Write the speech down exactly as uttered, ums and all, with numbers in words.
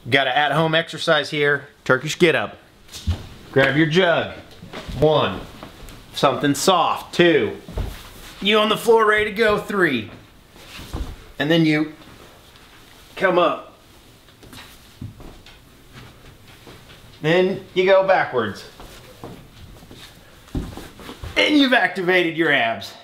Got an at-home exercise here. Turkish get up. Grab your jug. One. Something soft. Two. You on the floor ready to go. Three. And then you come up. Then you go backwards. And you've activated your abs.